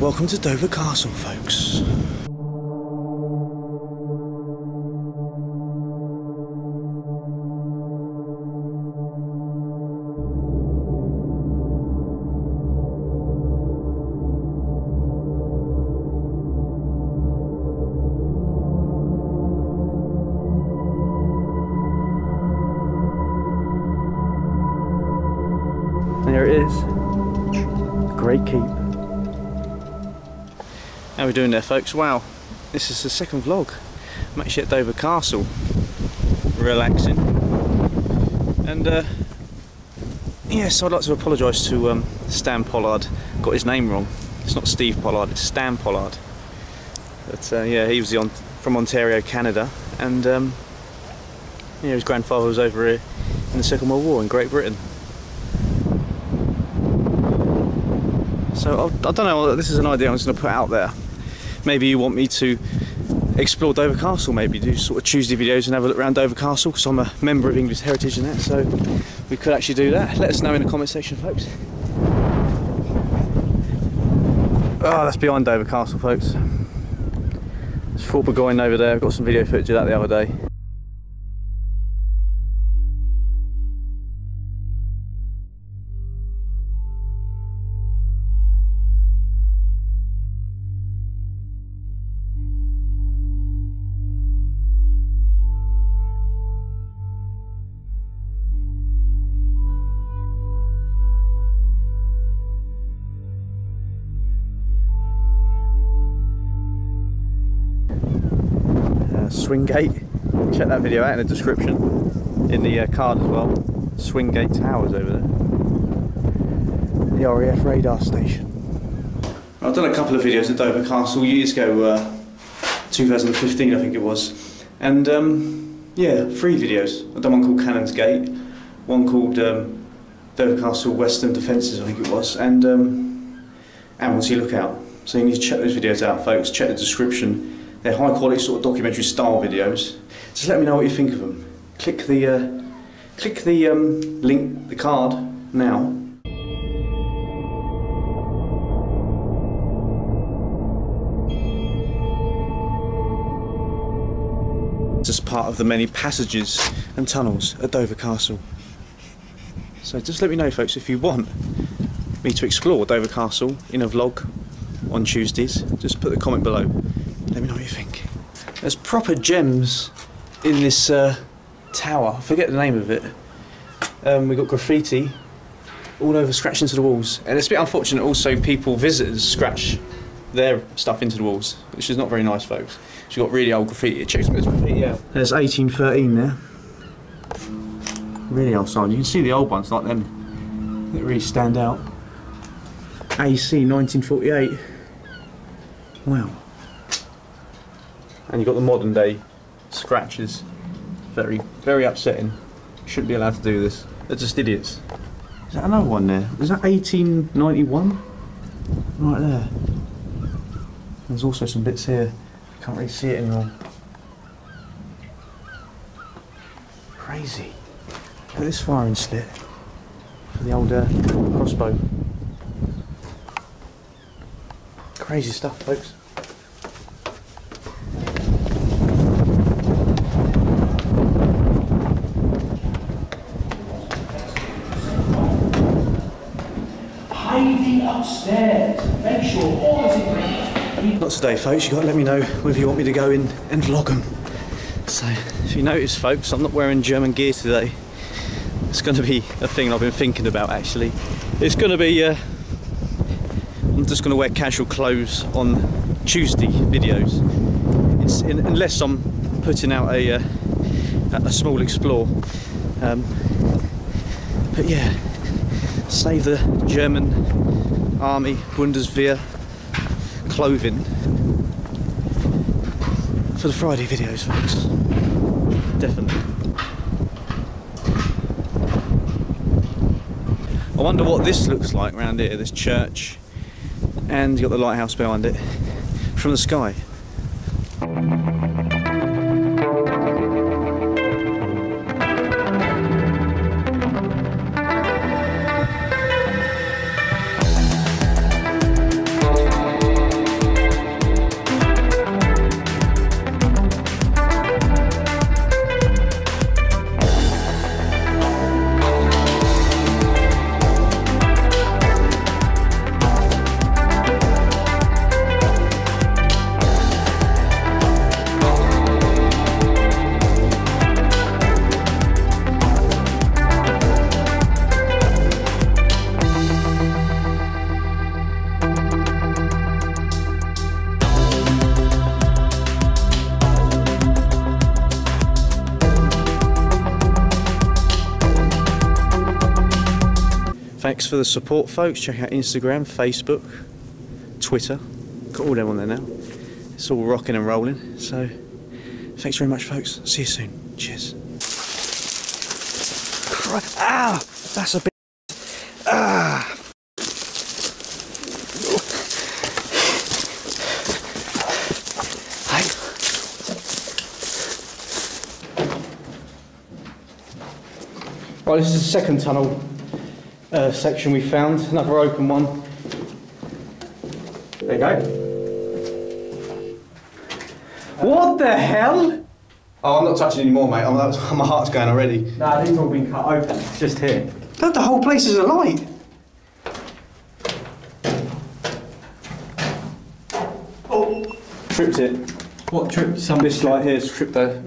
welcome to Dover Castle, folks. There it is, Great Keep. How are we doing there, folks? Wow, this is the second vlog. I'm actually at Dover Castle, relaxing. And yes, I'd like to apologise to Stan Pollard. Got his name wrong. It's not Steve Pollard, it's Stan Pollard. But yeah, he was from Ontario, Canada, and yeah, his grandfather was over here in the Second World War in Great Britain. So I don't know, this is an idea I'm just going to put out there. Maybe you want me to explore Dover Castle, maybe do sort of Tuesday videos and have a look around Dover Castle, because I'm a member of English Heritage and that, so we could actually do that. Let us know in the comment section, folks. Oh, that's behind Dover Castle, folks. There's Fort Burgoyne over there. I've got some video footage of that the other day. Swingate, check that video out in the description, in the card as well. Swingate Towers over there, the RAF radar station. I've done a couple of videos at Dover Castle years ago, 2015 I think it was, and yeah, 3 videos. I've done one called Cannon's Gate, one called Dover Castle Western Defences I think it was, and Admiralty Lookout. So you need to check those videos out, folks. Check the description. They're high quality sort of documentary style videos. Just let me know what you think of them. Click the link, the card now. Just part of the many passages and tunnels at Dover Castle. So just let me know, folks, if you want me to explore Dover Castle in a vlog on Tuesdays. Just put the comment below. Let me know what you think. There's proper gems in this tower. I forget the name of it. We've got graffiti all over, scratched into the walls. And it's a bit unfortunate also visitors scratch their stuff into the walls, which is not very nice, folks. So you've got really old graffiti. Check some of this graffiti out. There's 1813 there. Really old sign. You can see the old ones like them that really stand out. AC 1948. Wow. And you've got the modern day scratches. Very, very upsetting. Shouldn't be allowed to do this. They're just idiots. Is that another one there? Is that 1891? Right there. There's also some bits here. Can't really see it anymore. Crazy. Look at this firing slit for the old crossbow. Crazy stuff, folks. Upstairs. Make sure all is in ready. Not today, folks. You've got to let me know whether you want me to go in and vlog them. So, if you notice, folks, I'm not wearing German gear today. It's going to be a thing I've been thinking about, actually. It's going to be, I'm just going to wear casual clothes on Tuesday videos. Unless I'm putting out a small explore. But yeah, save the German Army Bundeswehr clothing for the Friday videos, folks. Definitely. I wonder what this looks like around here, this church, and you've got the lighthouse behind it, from the sky. Thanks for the support, folks. Check out Instagram, Facebook, Twitter. Got all them on there now. It's all rocking and rolling. So, thanks very much, folks. See you soon. Cheers. Ah! That's a bit. Ah! Right, this is the second tunnel section we found, another open one. There you go. What the hell? Oh, I'm not touching anymore, mate. My heart's going already. Nah, these all been cut open. It's just here. The whole place is alight. Oh. Tripped it. What trip? This light here's tripped the